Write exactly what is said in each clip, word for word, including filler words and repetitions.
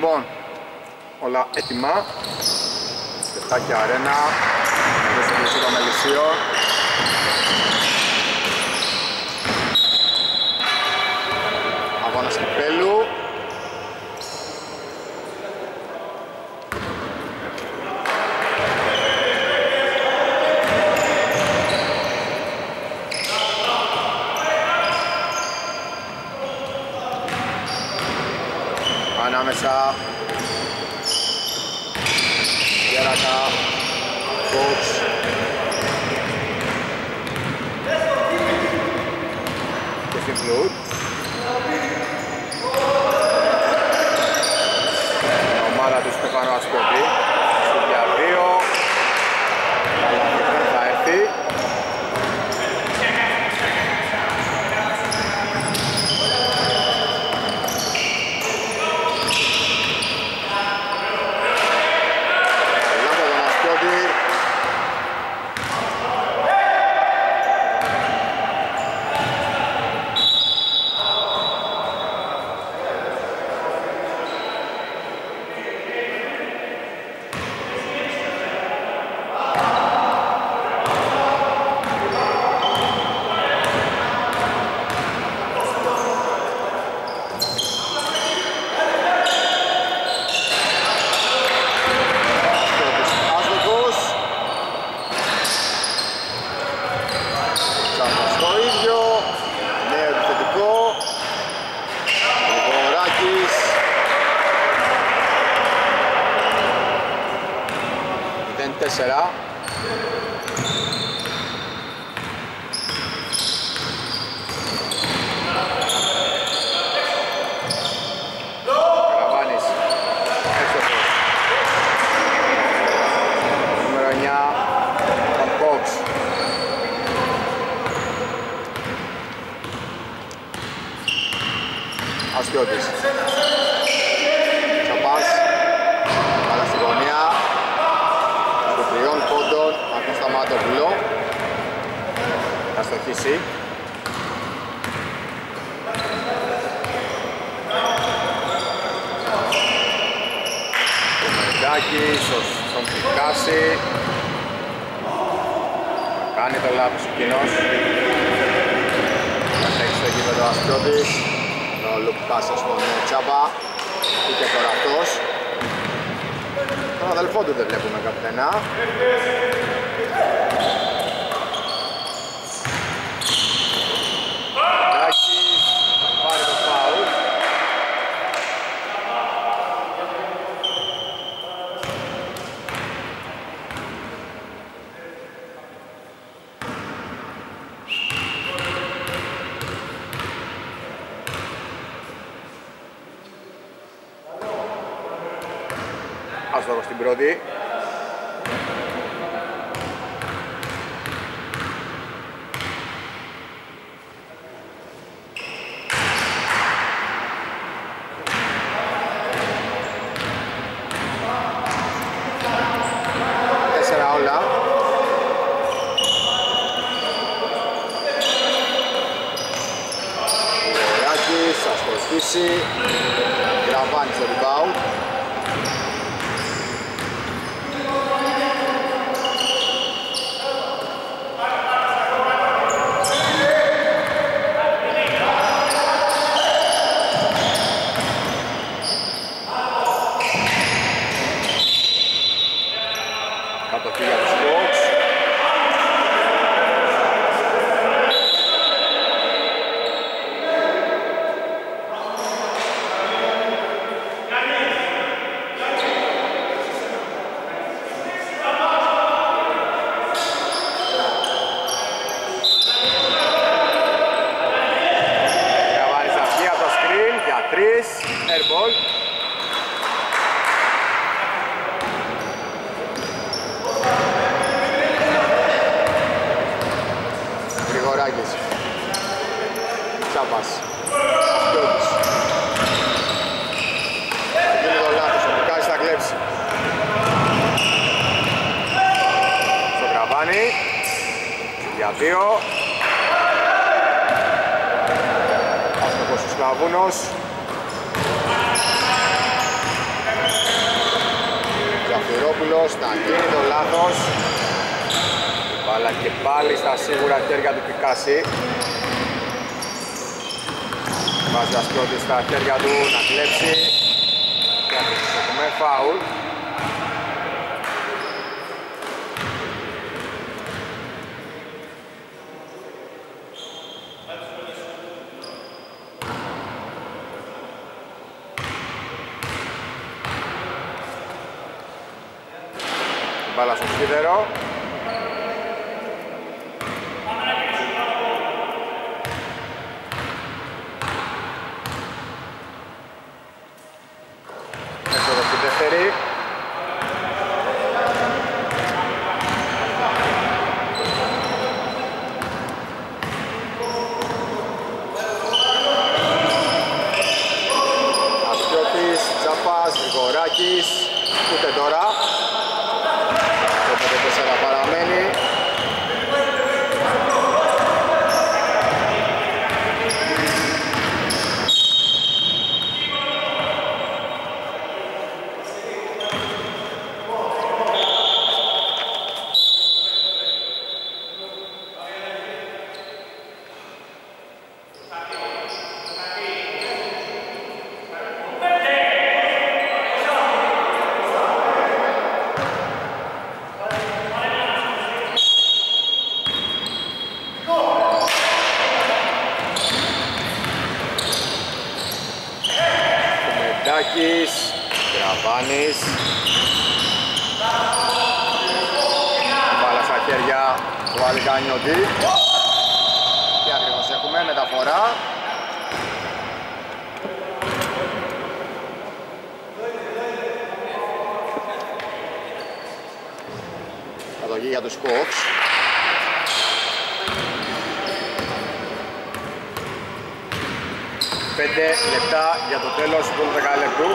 Λοιπόν, όλα έτοιμα. Κεφτάκι αρένα. Εδώ στο πλησίο των Μελισσίων. Αγώνας κυπέλου. Ανάμεσα Γέρακα, Κόξ και στην Φλουτ. Η ομάδα του Στεφανού Ασκότη στο διαδύο. Αλλά δεν θα έρθει. Τέσσερα. Καραβάνης. Έξοχος. Νούμερο εννιά. Τον Κόξ. Αστιώτης. Τσαπάς. Άλλα στη γωνία. Τριών πόντων από τον Σταμάτοπουλο. Θα στοχίσει. Ο Μεντάκης, στον Πικάση. Κάνει το λάθος ο κοινός. Θα τρέξει στο γήπεδο Αστιώτης. Ο Λουκ πάσα στον Τσάπα. Είχε τώρα αυτός. Τον αδελφό του δεν βλέπουμε καπιτανά. Τάκης, πάρει το φάουλ. Άστοχος στην πρώτη. Τέσσερα όλα. Ράκης, θα σκοστήσει. Γραβάνει στο rebound. Airball. Γρηγοράκης. Τσάπας. Αστιώτης. Θα γίνει το λάθος, ο Μικάζης θα κλέψει. Στο Γραβάνι. Για δύο. Αστοχός ο Σκλαβούνος. Ζαφυρόπουλος θα γίνει το λάθος. Μπάλα και πάλι στα σίγουρα χέρια του Πικάση. Βάζει ο Αστρώτης στα χέρια του να κλέψει. Και έχουμε φάουλ. Μπάλα στο σίδερο. Έξοδο στη δεύτερη. Αστιώτης, Τσάπας, Γρηγοράκης, ούτε τώρα. Το τέσσερα παραμένει. Γραβάνης. Μπάλα στα χέρια του Αλικανιώτη. Και ακριβώς έχουμε μεταφορά. Κατοχή για τους Hawks. Πέντε λεπτά για το τέλος του δεκαλέπτου.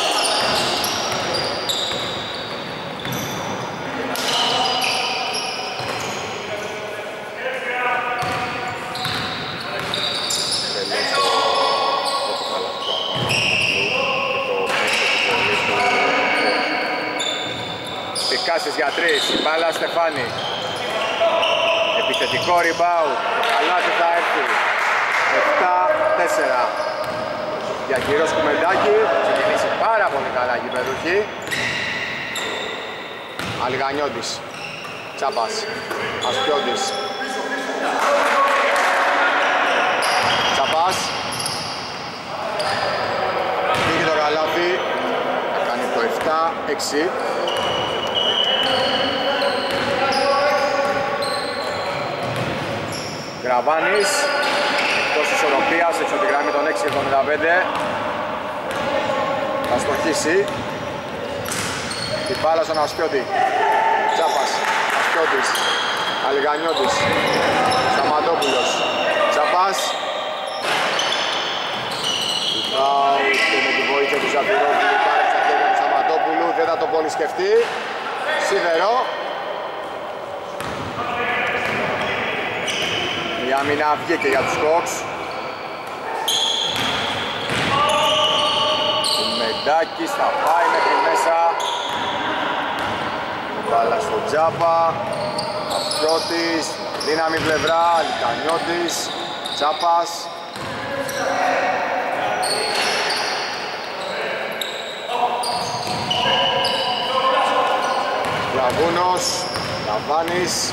Πικάσης για τρεις, μπάλα Στεφάνη. Επιθετικό rebound, το καλάθι θα έρθει. επτά τέσσερα. Για κύριος Κουμεντάκη, ξεκινήσει πάρα πολύ καλά η γηπεδούχη. Αλιγανιώτης, Τσάπας, Αστιώτης. Τσάπας. Πήγε το καλάθι, θα κάνει το επτά έξι. Γραβάνης, εκτός ισορροπίας, έξω τη γραμμή των έξι εβδομήντα πέντε. Θα στοχίσει. Την μπάλα στον Αστιώτη. Τσάπας, Αστιώτης, Αλιγανιώτης, Σταματόπουλος, Τσάπας. Φάουλ και με τη βοήθεια του Ζαφυρόπουλου πάρει στα χέρια του Σταματόπουλου. Δεν θα το πολύ σκεφτεί. Σίδερο. Η άμυνα βγήκε για τους Hawks. Ο Μεντάκης θα πάει μέχρι μέσα. Μπάλα στο Τσάπα. Αστιώτης, δύναμη πλευρά, Αλικανιώτης, Τσάπας. Λαβούνος, Λαβάνης.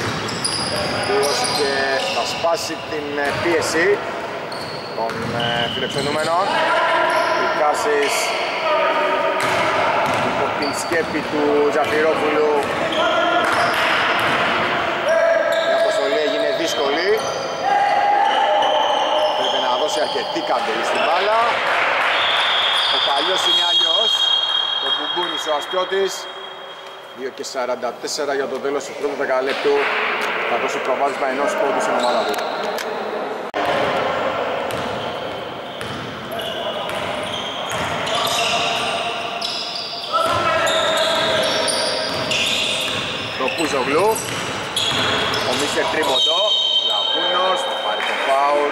Και θα σπάσει την πίεση των φιλοξενούμενων. Πικάσης υπό την σκέπη του Ζαφυρόπουλου. Η αποστολή έγινε δύσκολη. Πρέπει να δώσει αρκετή καντελή στην μπάλα. Ο παλιός είναι αλλιώς. Ο Μπουμπούνης ο Αστιώτης. δύο και σαράντα τέσσερα για το τέλος του πρώτου δεκαλέπτου. Θα δώσει προβάδισμα ενός πόντου στην ομάδα του. Το Πουζογλου, ο Μίστερ Τρίποντο, Λαβούνος, θα πάρει το φάουλ.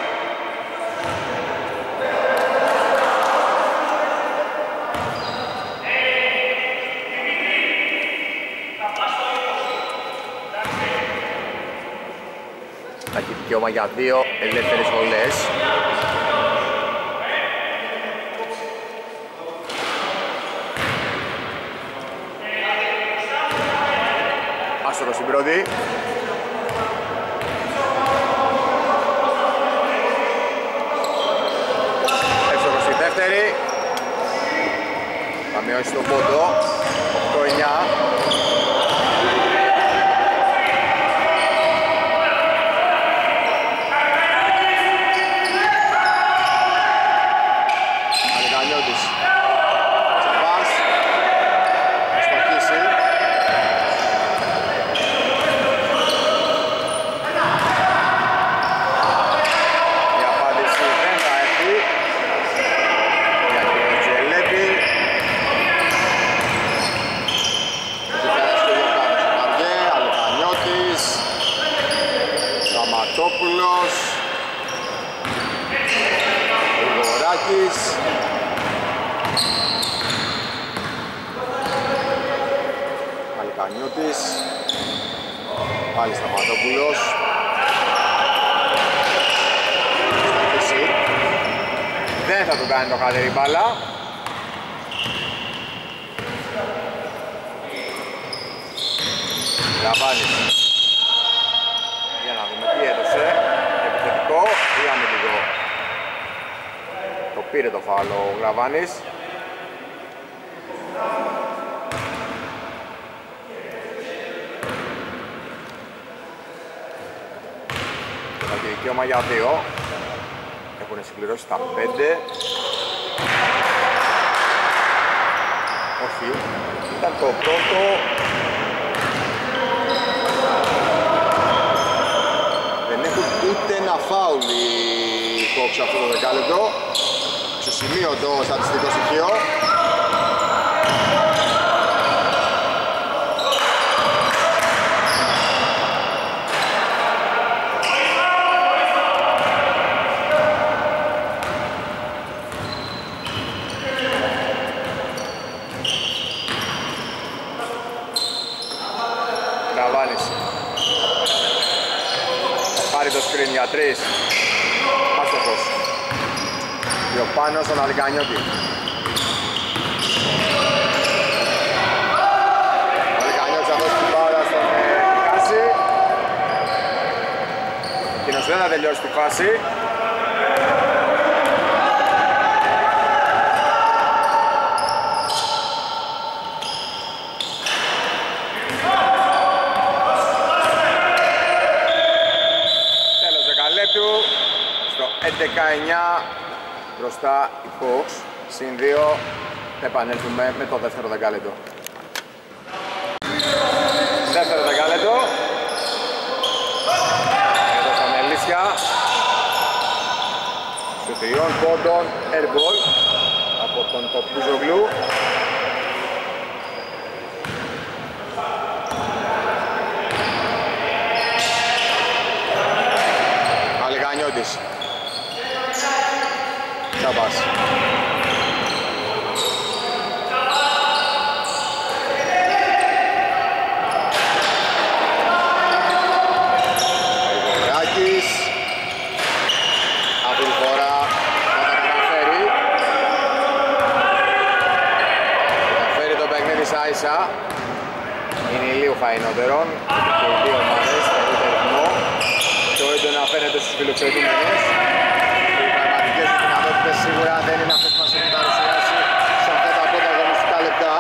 Θα έχει δικαίωμα για δύο ελεύθερες βολές. Άστοχος στην πρώτη. Εύστοχος στη δεύτερη. Θα μειώσει τον πόντο. οκτώ εννιά. Αλικανιώτης. Τσαπάς. Θα στοχίσει. Η απάντηση δεν θα έρθει. Για τον Τζελέπη. Έχει περάσει και ο Γιώργος Μαριέ. Αλικανιώτης. Σταματόπουλος. Γρηγοράκης. Αλικανιώτης. Πάλι Σταματόπουλος. Σταθήσει. Δεν θα του κάνει το χατήρι μπάλα. Γραβάνης. Για να δούμε τι έδωσε. Επιθετικό ή αμυντικό. Το πήρε το φάουλ ο Γραβάνης. Θα έχει δικαίωμα για δύο. Έχουν συμπληρώσει τα πέντε. Όχι. Ήταν το πρώτο. Δεν έχουν ούτε ένα φάουλ οι Hawks αυτό το δεκάλεπτο. Στο σημείο το στατιστικό στοιχείο. Γραβάνης. Πάρει το screen για τρεις. Άστοχος. Πιο πάνω στον Αλικανιώτη. Ο Αλικανιώτης θα δώσει την μπάλα στον Κάση. Εκείνος δεν θα τελειώσει τη φάση. Τέλος δεκαλέπτου. Στο έντεκα εννιά. Μπροστά οι Hawks, συν δύο, θα επανέλθουμε με το δεύτερο δεκάλεπτο. Δεύτερο δεκάλεπτο. Εδώ στα Μελίσια. Σου τριών πόντων, airball από τον Ποπούζογλου. Αλικανιώτης. Τσάπας. Γρηγοράκης. Αυτή τη φορά θα τα καταφέρει. Καταφέρει το παιχνίδι στα ίσα. Είναι λίγο φαϊνότερον και οι δύο ομάδες θα δείτε ρυθμό. Το έντονα φαίνεται στους φιλοξενούμενες. Σίγουρα δεν είναι αυτές που μας έχουν παρουσιάσει σε αυτά τα πρώτα αγωνιστικά λεπτά.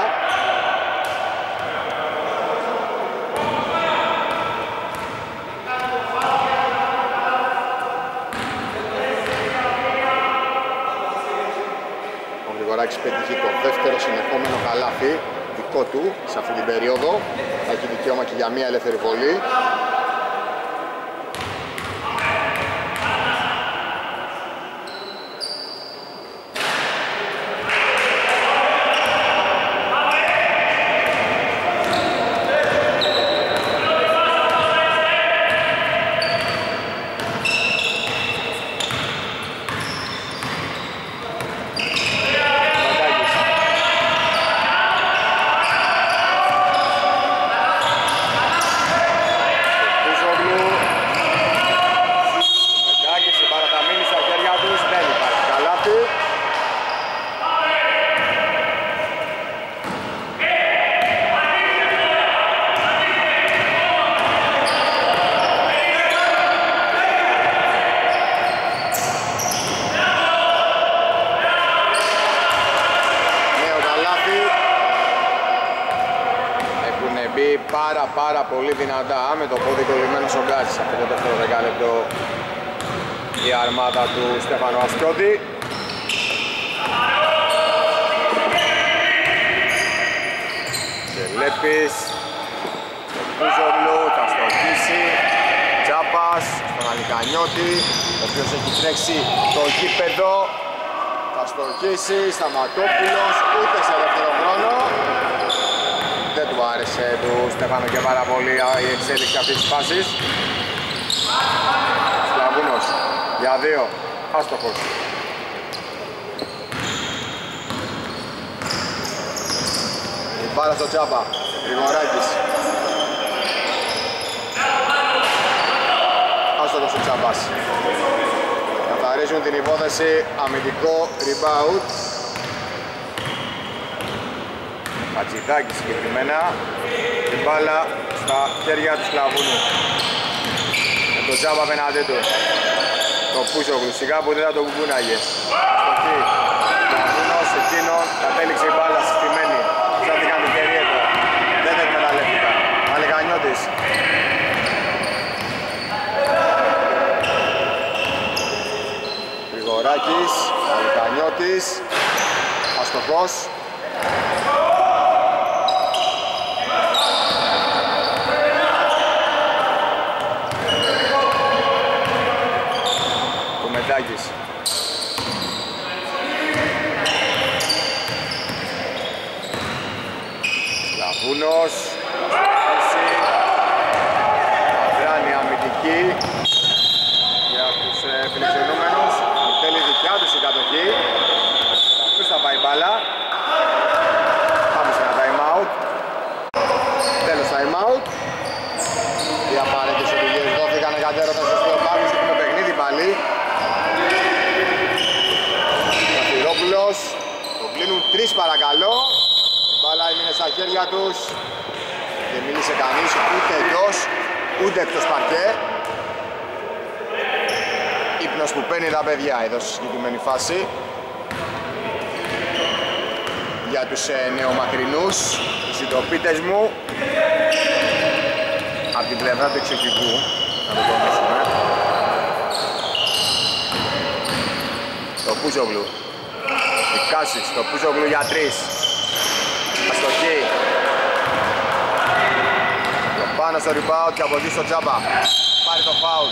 Ο Γρηγοράκης πέτυχε το δεύτερο συνεχόμενο καλάθι δικό του σε αυτή την περίοδο. Θα έχει δικαίωμα και για μία ελεύθερη βολή. πάρα πάρα πολύ δυνατά με το πόδι κολλημένο στον Γκάτσι. Αυτό το δεύτερο δεκάλεπτο η αρμάδα του Στέφανου Αστρότη. Τελέπης, ο Πούζογλου θα στοχίσει, Τσάπας στον Αλικανιώτη, ο οποίος έχει τρέξει το γήπεδο, θα στοχίσει, Σταματόπουλος, ούτε σε δεύτερο χρόνο. Δεν του άρεσε του Στέφανο και πάρα πολύ η εξέλιξη αυτής της φάσης. Σκλαβούνος για δύο, άστοχος. Η μπάλα στο Τσάπα, Γρηγοράκης. Άστοχος ο Τσάπας. Καθαρίζουν την υπόθεση, αμυντικό rebound. Χατζηδάκης συγκεκριμένα. Η μπάλα στα χέρια του Σκλαβούνου. Με τον Τσάπα απέναντί του. Το Πούσογλου, σιγά που δεν θα το κουμπούναγε. Στοχή. Σκλαβούνος, εκείνον, κατέληξε η μπάλα συστημένη. Ψάθηκαν την περίεργο. Δεν τα εκμεταλλεύτηκαν. Αλικανιώτης. Γρηγοράκης, Αλικανιώτης. Αστοχός. Κουμεντάκης. Σκλαβούνος. Αδράνη αμυντική για τους ε, φιλοξενούμενους. Θέλει δικιά τους η κατοχή. Αυτούς θα πάει μπάλα. Πάμε σε ένα time out. Τέλος time out. Οι απαραίτητες οδηγίες δόθηκαν εκατέρωθαν στο Σπιοπάκους. Έχουμε παιχνίδι πάλι. Καφυρόπουλος. Το κλείνουν τρεις παρακαλώ. Η μπάλα έμεινε στα χέρια τους. Δεν μίλησε κανείς ούτε εντός ούτε εκτός παρκέ. Ύπνος που παίρνει τα παιδιά εδώ στη συγκεκριμένη φάση. Για τους ε, νεομακρινούς, τους συντροπίτες μου. Από την πλευρά του εξοχικού, να το τονίσουμε. Το Πούζογλου. Η Κάσης, το Πούζογλου για τρεις. Αστοχή. Το πάνω στο rebound και από εκεί στο Τσάπα. Πάρει το φάουλ.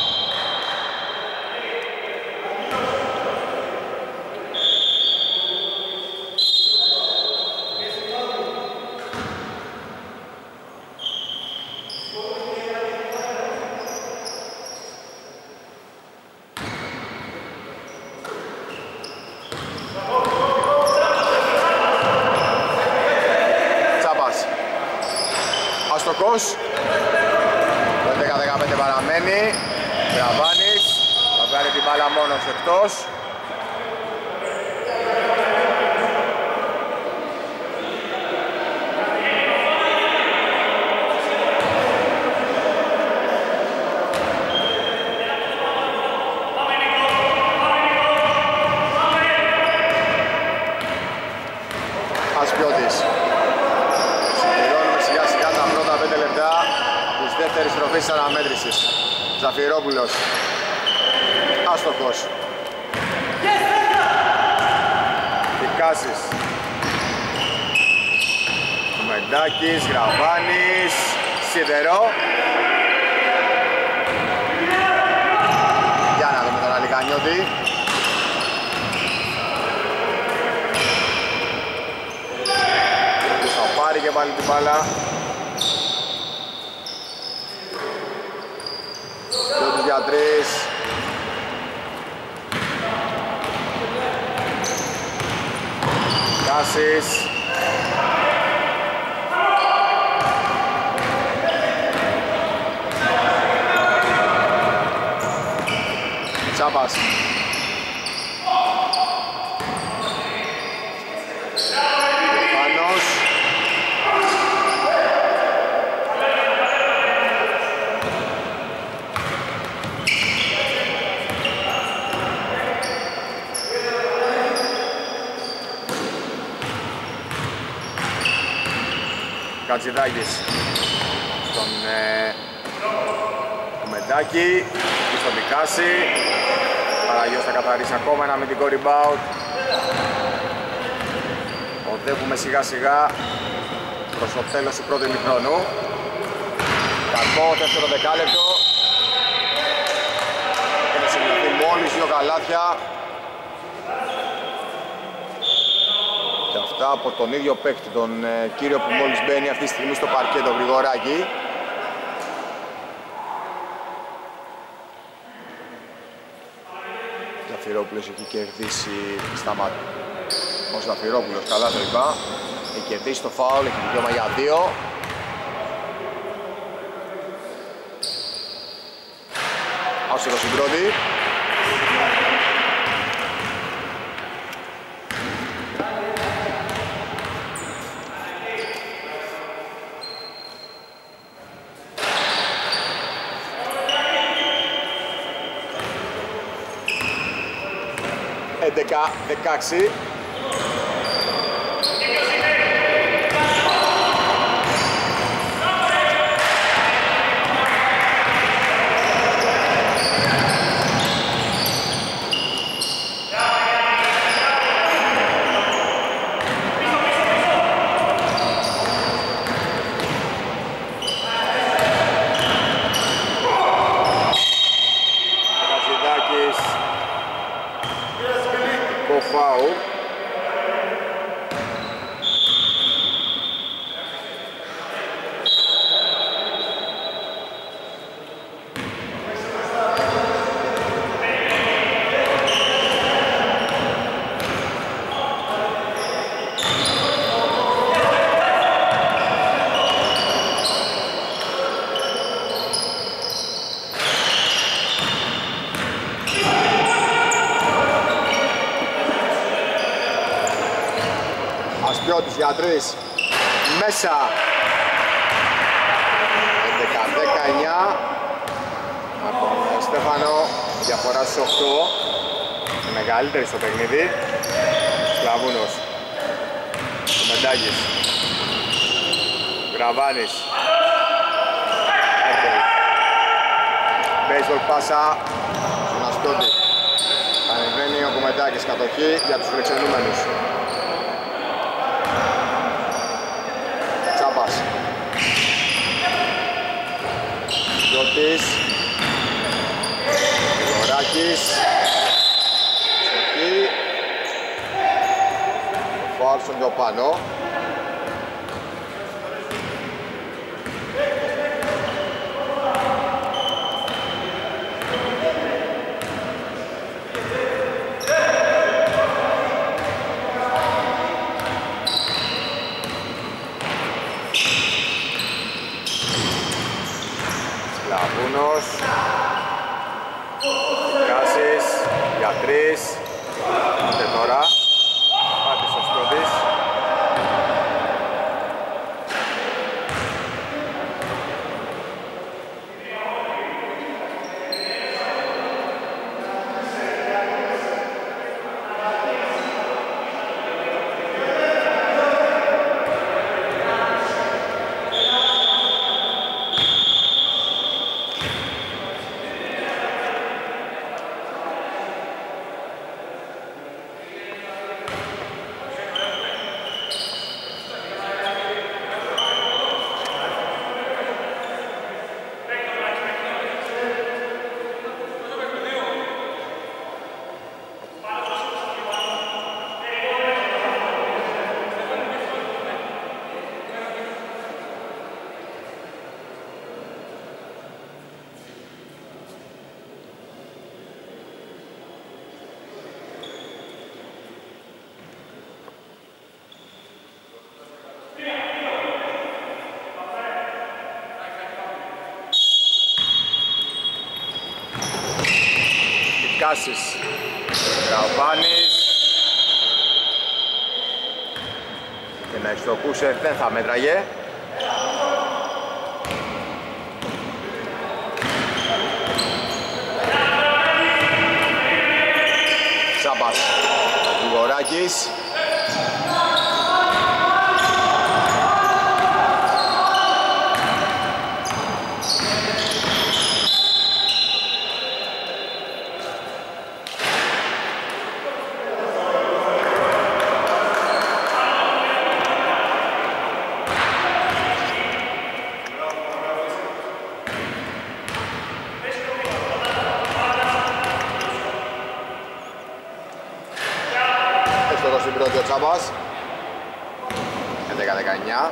Το έντεκα δεκαπέντε παραμένει. Γραβάνης θα βγάλει την μπάλα μόνος εκτός. Ασπιώτης. Δεύτερη στροφή της αναμέτρησης. Ζαφυρόπουλος. Άστοχος. Δικάσης. Μεντάκης, Γραβάνης. Σιδερό. Για να δούμε τον Αλικανιώτη. Θα πάρει και πάλι την μπάλα. Για τρεις. Κάσης. Τσάπας. Πάνος. Κατζηδάκης. στον ε, Κουμεντάκη, στον Δικάση. Παραγιώς θα καθαρίσει ακόμα ένα αμυντικό rebound. Οδεύουμε σιγά σιγά προς το τέλος του πρώτου ημιχρόνου. Κακό δεύτερο δεκάλεπτο. Έχει σημειωθεί μόλις δύο καλάθια. Και αυτά από τον ίδιο παίκτη, τον ε, κύριο που μόλις μπαίνει αυτή τη στιγμή στο παρκέ, τον Γρηγοράκη. Ζαφυρόπουλος έχει κερδίσει σταμα... ο Ζαφυρόπουλος, καλά το είπα. Έχει κερδίσει το φάουλ, έχει δικαίωμα για δύο. Άσχετος στην πρώτη. έντεκα δεκαέξι. Φάουλ. Αστιώτης για τρεις, μέσα. έντεκα δεκαεννιά από τον Στέφανο, διαφορά στους οκτώ, η μεγαλύτερη στο παιχνίδι. Σλαβούνος, ο Μεντάκης, Γραβάνης, baseball πάσα στον Αστιώτη. Ανεβαίνει ο Κουμεντάκης, κατοχή για τους φιλοξενούμενους. Γιώτης, Γρηγοράκης, εκεί, ο φάουλ στον πιο πάνω. Λαβούνος, Κάσης, για τρεις, και τώρα, πάτησε ο Στόδης. Κάσης, Γραβάνης και να εξτροκούσε δεν θα μέτραγε. Τσάμπας, Γρηγοράκης, Τσάμπας. έντεκα δεκαεννιά.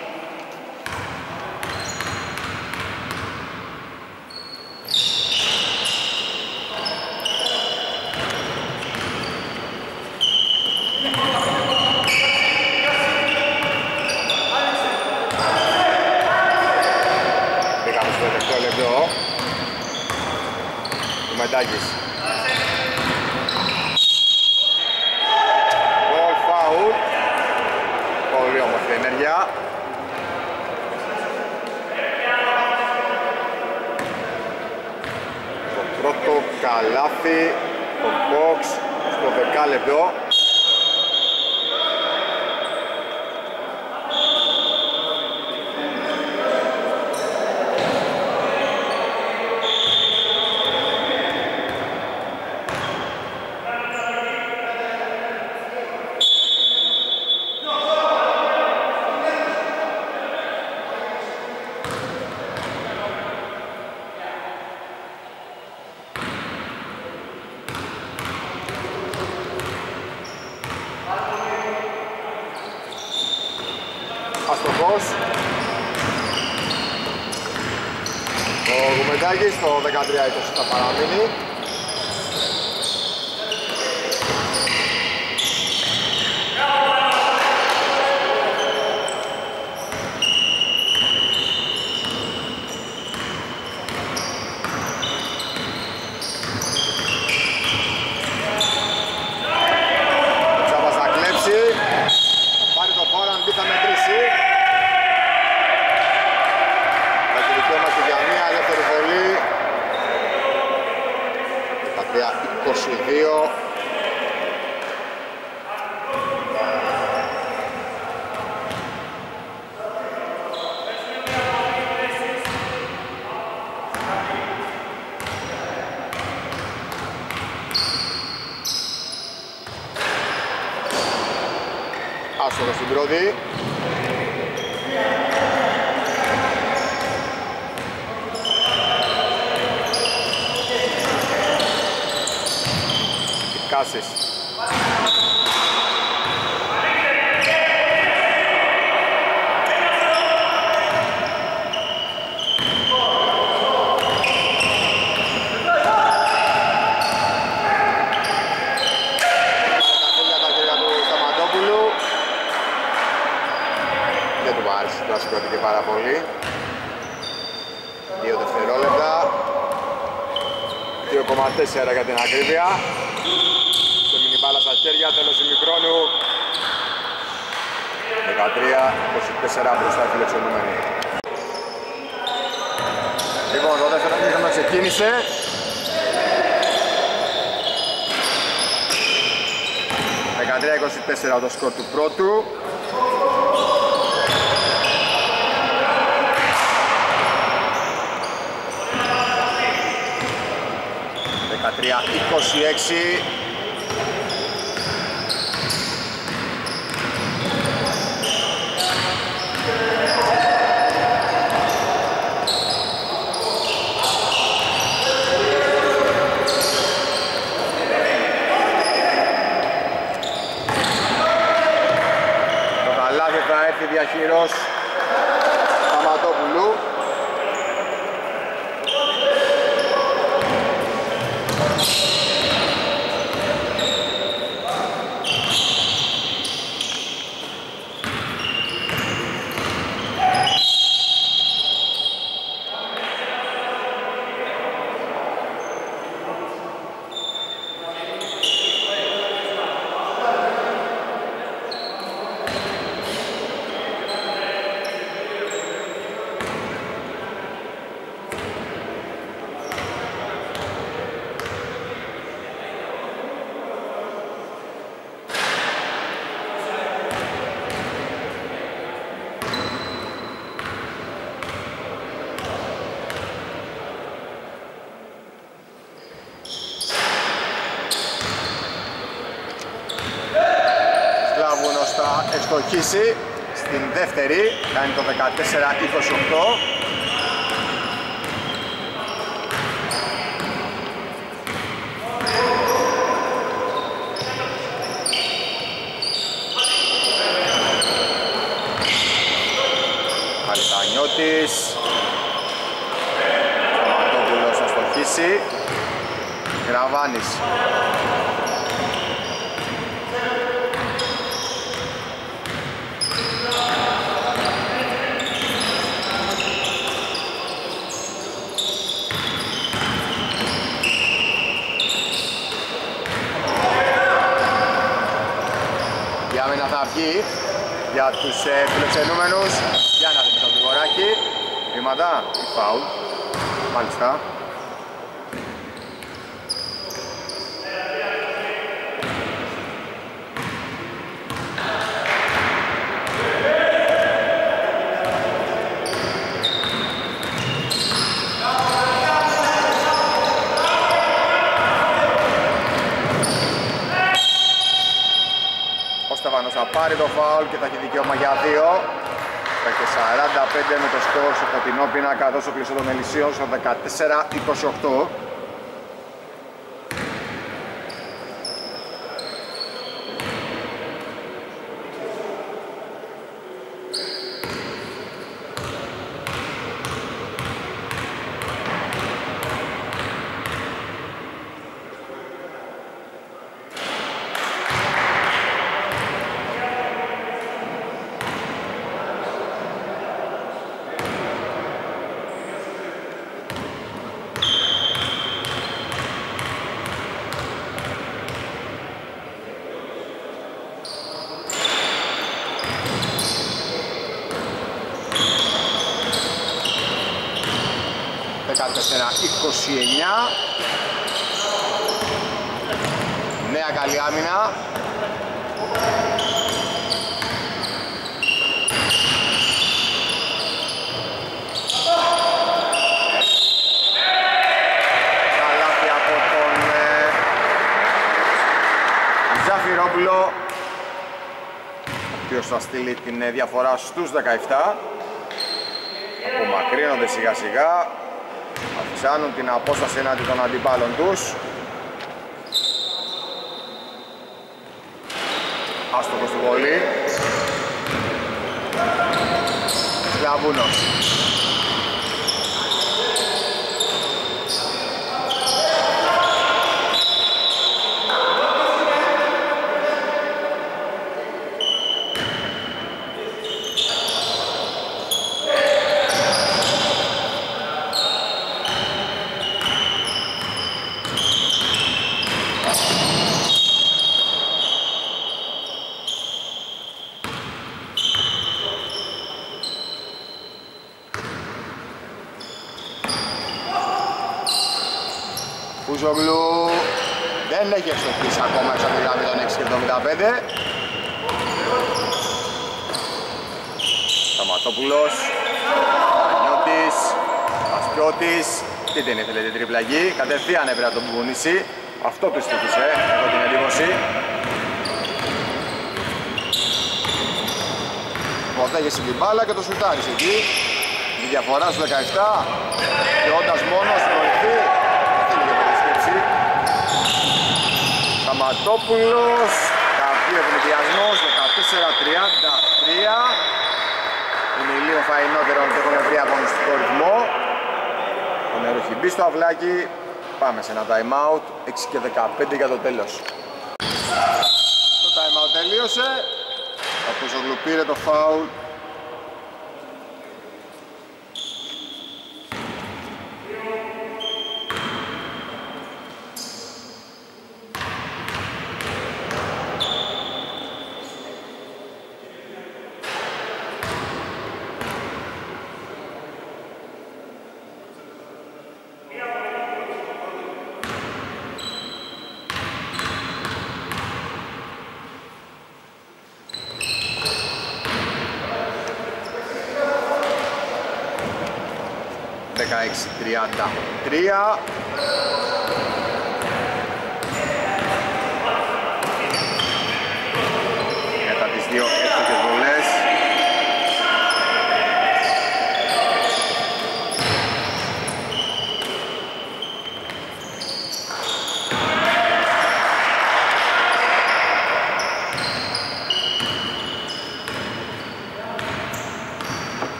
Μπήκαμε στο τελευταίο λεπτό. Ο Μετάκης. Ball foul. Πολύ όμορφη ενέργεια. Το πρώτο καλάθι, το box στο δεκάλεπτο. Αστοχός. Ο Γουμεντάκης στο δεκατρία είκοσι θα παραμείνει. Τσάμπας θα κλέψει. Θα πάρει το φόρο αν μπει θα μετρήσει. Είμαστε για μία ελεύθερη βολή. δεκατρία είκοσι δύο. Άστοχο στην πρώτη. Κάσης. Δεν του άρεσε το ασκοτική πάρα πολύ. Δύο δευτερόλεπτα. δύο κόμμα τέσσερα για την ακρίβεια. Σε μείνει μπάλα στα χέρια, τέλος ημιχρόνου. δεκατρία είκοσι τέσσερα μπροστά οι φιλοξενούμενοι. Λοιπόν, το δεύτερο ημίχρονο ξεκίνησε. δεκατρία είκοσι τέσσερα το σκορ του πρώτου. δεκατρία είκοσι έξι. Το καλάθι θα έρθει διαχειρός Σταματόπουλου. Ευστοχίσει στην δεύτερη, κάνει το δεκατέσσερα είκοσι οκτώ. Μπουνίση. Γραβάνης. Η άμυνα θα βγει για τους ε, φιλοξενούμενους. Για να δούμε το Γρηγοράκη. Βήματα ή φάουλ. Μάλιστα. Θα πάρει το φάουλ και θα έχει δικαίωμα για δύο. Και σαράντα πέντε με το σκορ στο φωτεινό πίνακα, τόσο κλειστό των Ελυσίων στο δεκατέσσερα είκοσι οκτώ. δεκατέσσερα είκοσι εννιά. Νέα καλή άμυνα. Καλάθι από τον ε, Ζαφυρόπουλο, ο οποίος θα στείλει την ε, διαφορά στους δεκαεπτά. Απομακρύνονται σιγά σιγά, αυξάνουν την απόσταση έναντι των αντιπάλων τους. Άστοχος του βολή. Σλαβούνος. Πουζογλου δεν έχει ευστοχίσει ακόμα έξω από τη γραμμή των έξι και εβδομήντα πέντε. Σταματόπουλος, Πανιώτης, Αστιώτης. Τι δεν ήθελε την τριπλαγή, κατευθείαν έπρεπε να τον πουνήσει. Αυτό του στοιχήσε, έχω την εντύπωση. Ποτέγεσαι την μπάλα και το σουτάρεις εκεί. Η διαφορά στους δεκαεπτά και όντας μόνος στην κορυφή. Σταματόπουλος, καφείο ευνηδιασμός, δεκατέσσερα τριάντα τρία. Είναι λίγο φαϊνότερο ότι έχουμε βρει αγωνιστικό ρυθμό. Το νερό έχει μπει στο αυλάκι. Πάμε σε ένα time out, έξι και δεκαπέντε για το τέλος. Το time out τελείωσε. Ο Πουζογλου πήρε το φάουλ. δεκαέξι τριάντα τρία. Μετά τις δύο εύστοχες βολές.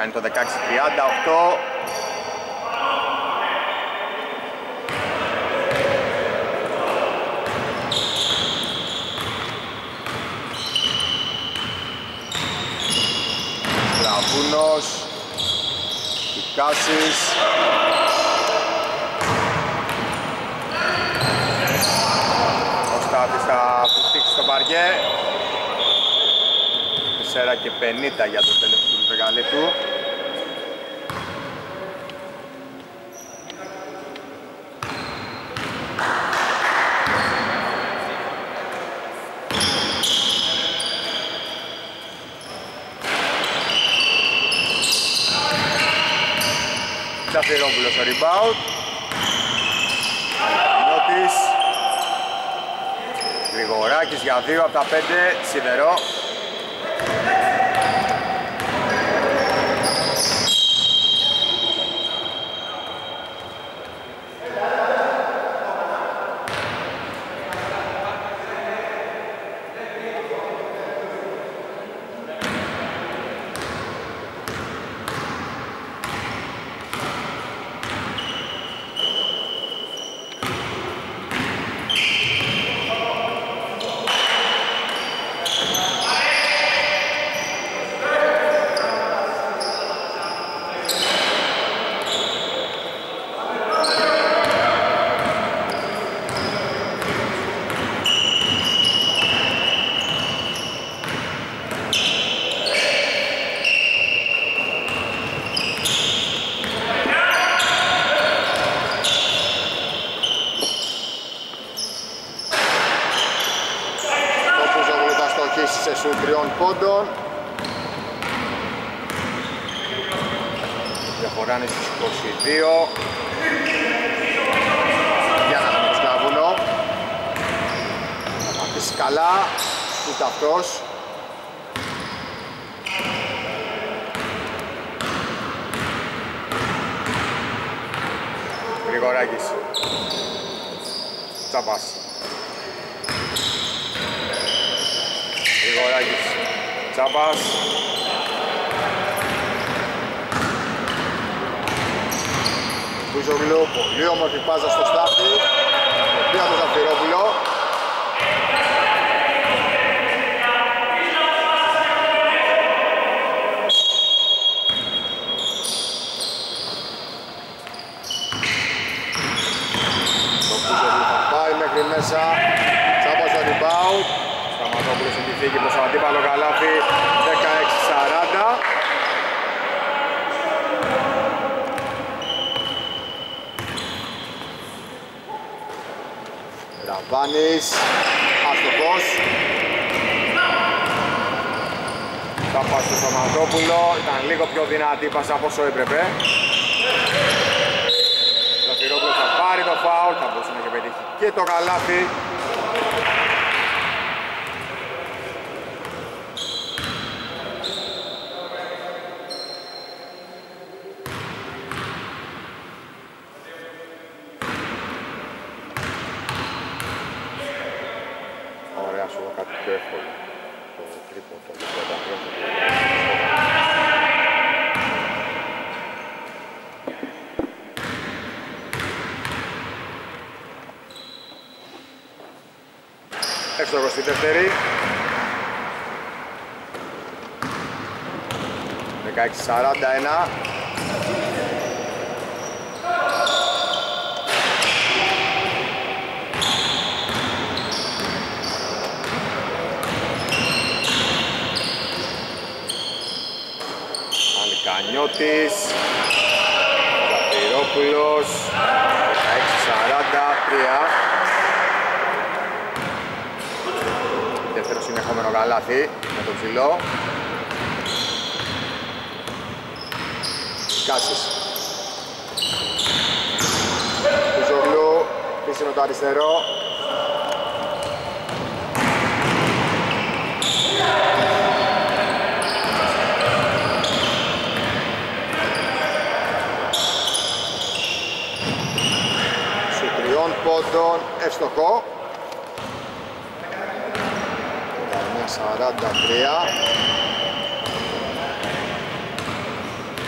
κάνει το δεκαέξι τριάντα οκτώ. Στραβούνος, Πικάσης. Ο Στάθης θα βουτήξει στο παρκέ. τέσσερα και πενήντα για το τέλος του δεκαλέπτου. Ζαφυρόπουλος στο rebound. Αλικανιώτης. Γρηγοράκης για δύο από τα πέντε. Σιδερό. Σε σου τριών πόντων. Διαφορά είναι στις είκοσι δύο. Για να δούμε το Σκλαβούνο. Θα πατήσει καλά. Ούτε αυτός. Γρηγοράκης. Τσάπας. Γρηγοράκης, Τσάπας. Μπουζογλου, πολύ όμορφη πάζα στο Στάθη. Πήρα το Ζαφυρόπουλο. Το Μπουζογλου θα πάει μέχρι μέσα. Τσάπας στο rebound. Σταματόπουλος έχει φύγει προς αντίπαλο καλάθι, δεκαέξι σαράντα. Ραβάνης, αστοχός. Θα πάει στο Σταματόπουλο, ήταν λίγο πιο δυνατή πάσα από όσο έπρεπε. Το Ζαφυρόπουλος θα πάρει το φάουλ, θα μπορούσε να έχει πετύχει και το καλάθι. Πιο εύκολο το τρίποντο, το πρώτο πρώτο. Εύστοχος στη δεύτερη. δεκαέξι σαράντα ένα. Αλικανιώτης, Ζαφυρόπουλος, δεκαέξι σαράντα τρία. Δεύτερο συνεχόμενο καλάθι με το ψηλό. Κάσης. Κουζογλου, πίσω με το αριστερό. Πόντων, ευστοχό. δεκαεννιά σαράντα τρία.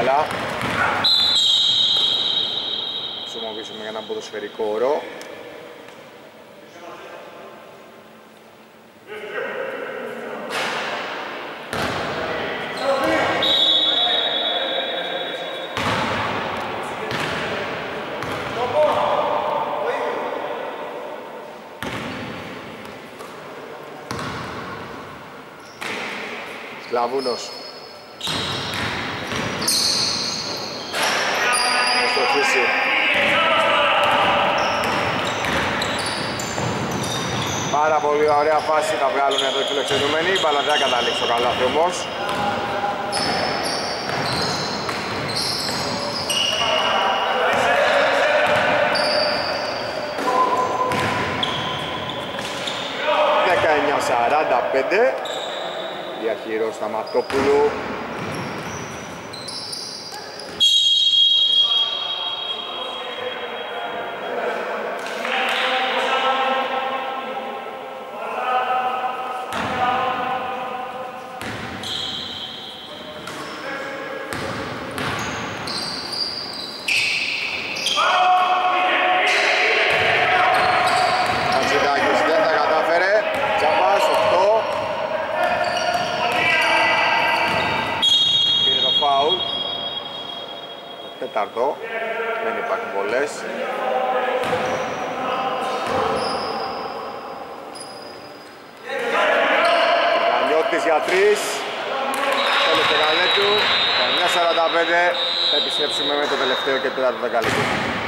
μπάλα. Χρησιμοποιήσουμε για έναν ποδοσφαιρικό όρο. Σκλαβούνος. Στοχίσει. Πάρα πολύ ωραία φάση θα βγάλουν εδώ οι φιλοξενούμενοι. Η μπάλα δεν καταλήξει το καλάθι όμως. δεκαεννιά σαράντα πέντε. Διαχειρός Σταματόπουλου. Τέταρτο, δεν υπάρχουν πολλές. Γανιώτης για τρεις. Τέλος του δεκαλέπτου. δεκαεννιά σαράντα πέντε. Θα επιστρέψουμε με το τελευταίο και τέταρτο δεκαλέπτου.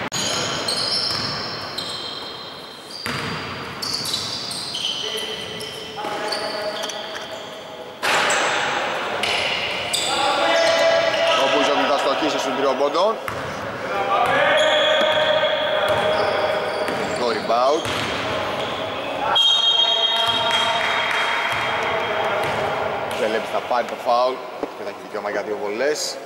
Στον τριών πόντων. Το rebound. Ζελέπης θα πάρει το φάουλ και θα έχει δικαίωμα για δύο βολές.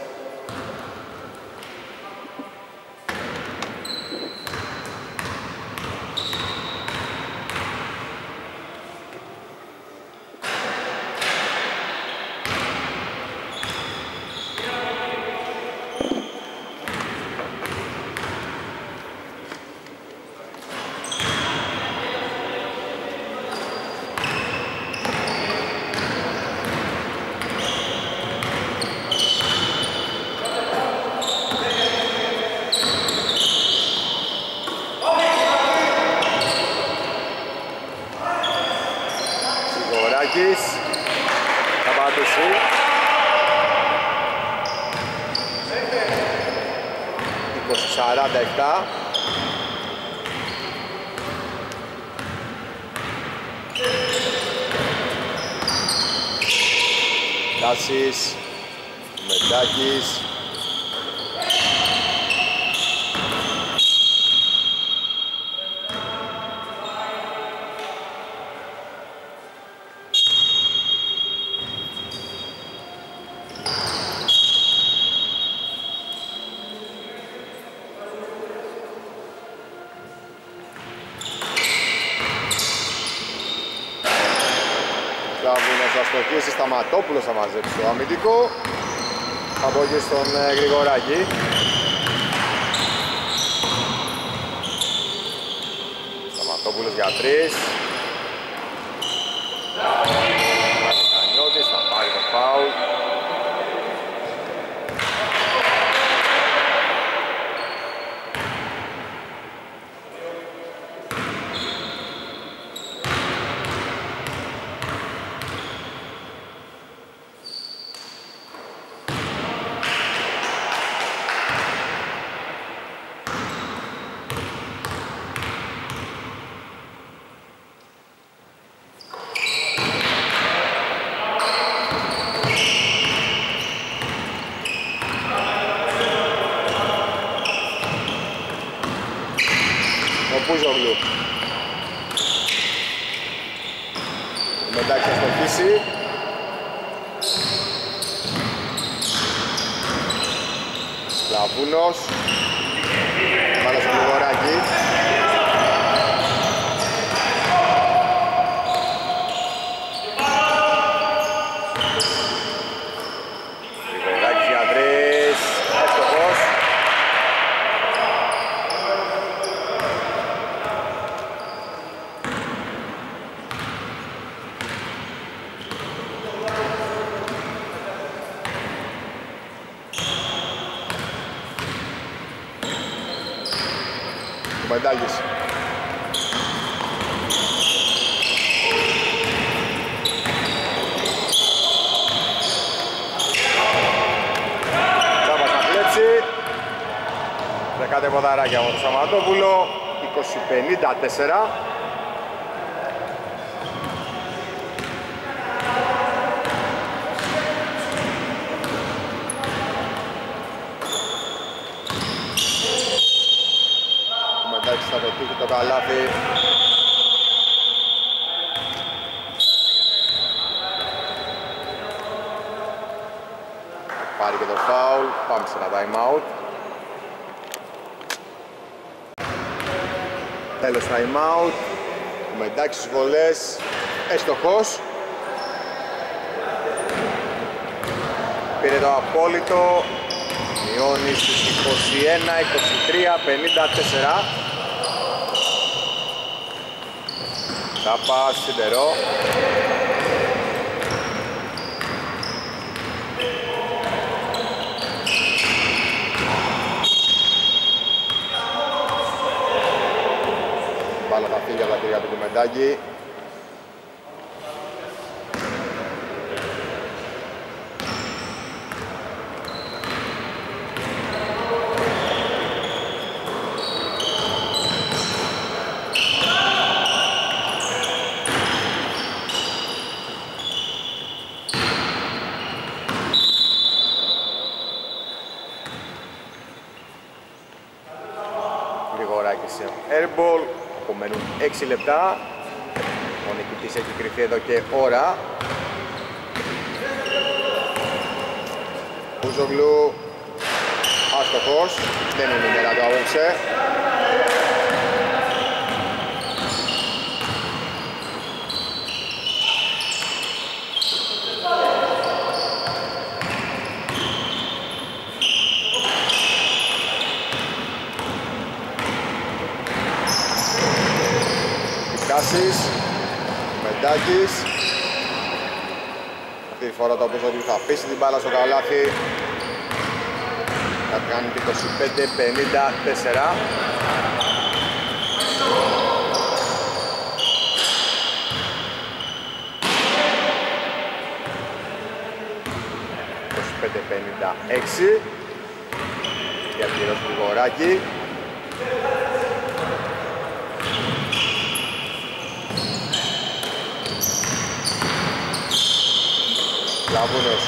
Θα πατήσει. είκοσι σαράντα επτά. Τάσης, Μετάκης. Στοχίσει, Σταματόπουλος θα μαζέψει το αμυντικό. Από εκεί στον ε, Γρηγοράκη. Σταματόπουλος για τρεις. Κανιώτης θα πάρει το φάουλ. Πούζογλου. Ο Μετάκης θα στοχίσει. Σκλαβούνος. Βάλε στο Γρηγοράκη. Γρηγοράκης για τρεις. Μεντάγης. Τσάπας να κλέψει. Δεκάτε ποδαράκια από τον Σαματόπουλο. είκοσι πενήντα τέσσερα. Θα πετύχει το καλάθι. Πάρει και το φάουλ. Πάμε σε ένα time out. Τέλος time out. Ο Μεντάκης στις βολές. Έστοχος. Πήρε το απόλυτο. Μειώνει στις είκοσι ένα είκοσι τρία πενήντα τέσσερα. Τσάπας, Σιντερό. Μπάλα θα φύγει από τα χέρια του Κουμεντάκη. Airball, απομένουν έξι λεπτά. Ο νικητής έχει κρυφθεί εδώ και ώρα. Μπουζογλου, άστοχος, δεν είναι η μέρα του απόψε. Μεντάκης. Αυτή τη φορά το Μπουζογλου θα αφήσει την μπάλα στο καλάθι. Θα κάνει το είκοσι πέντε πενήντα τέσσερα. είκοσι πέντε πενήντα έξι. Για πήρος Γρηγοράκη. Λαβούνος.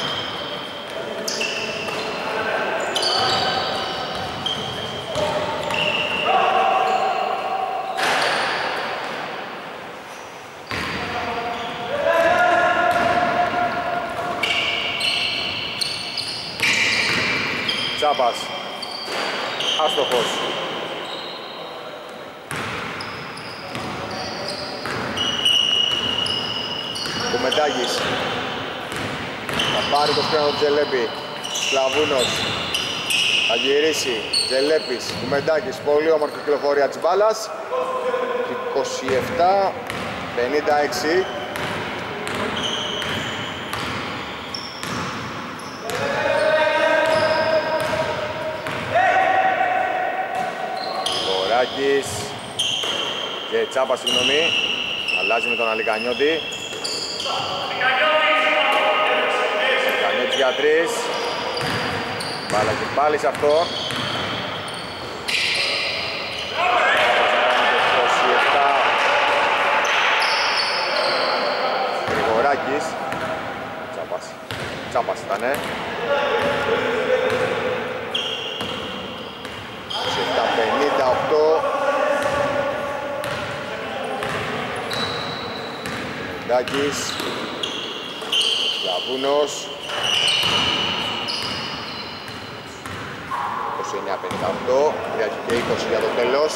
Τσάπας. Άστοχος. Κουμεντάκης. Θα πάρει το σκρίνο του Τζελέπη. Σλαβούνος. Θα γυρίσει. Τζελέπης. Κουμεντάκης. Πολύ όμορφη κυκλοφορία της μπάλας. είκοσι επτά πενήντα έξι. Βοράκης. Και Τσάπα, συγγνώμη. Αλλάζει με τον Αλικανιώτη. Για τρεις. Μπάλα και πάλι σε αυτό. είκοσι επτά. Γρηγοράκης. Τσάπας. Τσάπας ήτανε. είκοσι επτά πενήντα οκτώ. Ντάκης. Λαβούνος. είκοσι εννέα πενήντα οκτώ, τρία και είκοσι για το τέλος.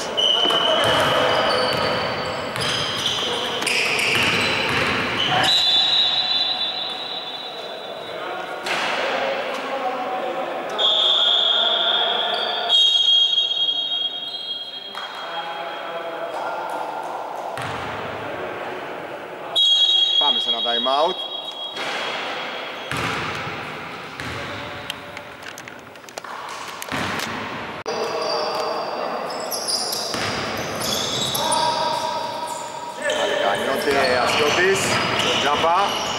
Πάμε σε ένα time out. Ενώτε Αστιώτης, Τζάμπα.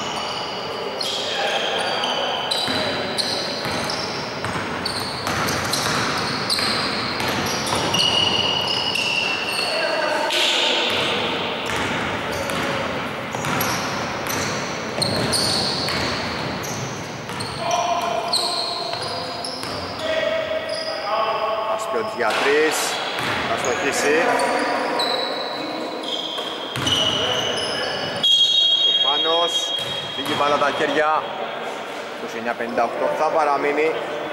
Αστιώτης για τρεις, θα στοχίσει. Φύγει μπάλα τα χέρια, είκοσι εννιά πενήντα οκτώ, θα παραμείνει.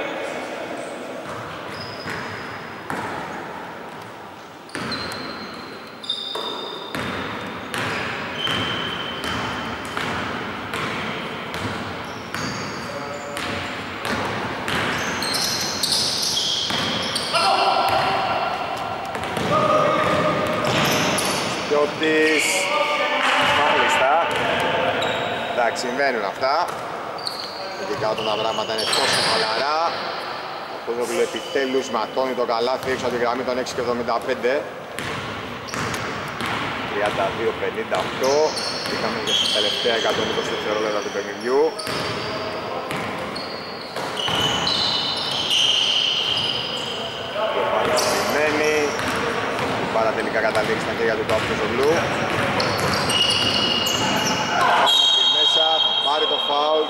Στιώτης, μάλιστα. Εντάξει, συμβαίνουν αυτά. Ειδικά όταν τα πράγματα είναι τόσο χαλαρά. Ο Κούδοβλου επιτέλους ματώνει το καλάθι έξω από τη γραμμή των έξι και εβδομήντα πέντε. τριάντα δύο πενήντα οκτώ. Είχαμε και στα τελευταία εκατόν είκοσι δευτερόλεπτα του παιχνιδιού. Το πάλι σημαίνει. Η μπάλα τελικά καταλήξει στα χέρια του Κούδοβλου. Θα πάρει το φάουλ.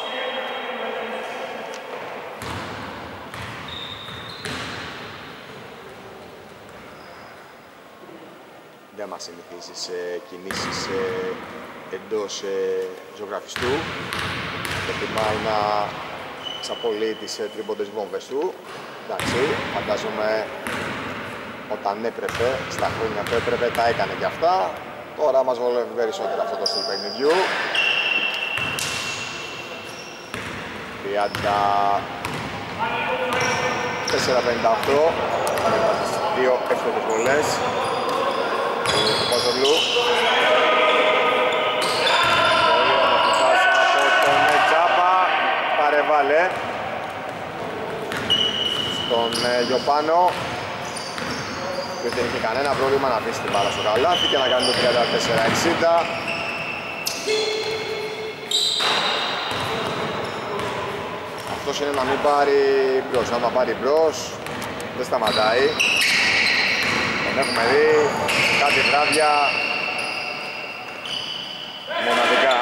Δεν μας συνηθίζει σε κινήσεις ε, εντός ε, ζωγραφιστού. Προτιμάει να εξαπολύει τις ε, τρίποντες βόμβες του. Εντάξει, φαντάζομαι όταν έπρεπε, στα χρόνια που έπρεπε, τα έκανε και αυτά. Τώρα μας βολεύει περισσότερο αυτό το στυλ παιχνιδιού. τριάντα τέσσερα πενήντα οκτώ, δύο εύκολες βολές του Κούδοβλου. Από τον Τζάμπα, παρεβάλε στον Γιωπάνο, που δεν είχε κανένα πρόβλημα να αφήσει την μπάλα στο καλάθι και να κάνει το τριάντα τέσσερα εξήντα. Αυτός είναι να μην πάρει μπρος, άμα πάρει μπρος δεν σταματάει. Τον έχουμε δει κάτι βράδια μοναδικά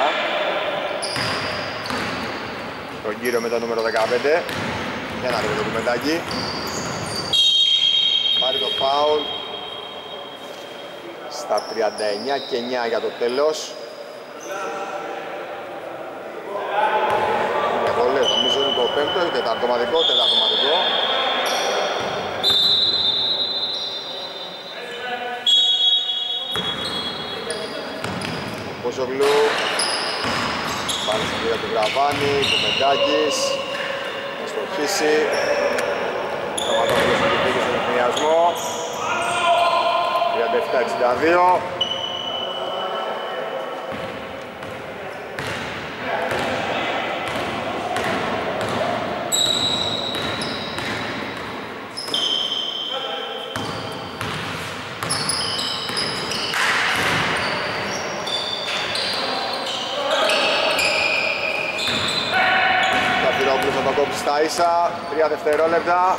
τον κύριο με το νούμερο δεκαπέντε. Για να δούμε το κουμεντάκι. Πάρει το φάουλ στα τριάντα εννιά και εννιά για το τέλος. Νομίζω είναι το πέμπτο ή τεταρτοματικό, τεταρτοματικό. Ο Κούδοβλου πάλι στην πira του Γραβάνη, Κουμεντάκης θα στοχίσει. Σταματώντας την πίκη στον ευθυνιασμό. τριάντα επτά εξήντα δύο. Θα το κόψει στα ίσα, τρία δευτερόλεπτα.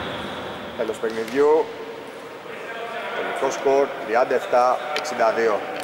Τέλος παιχνιδιού. Τελικό σκορ τριάντα επτά εξήντα δύο.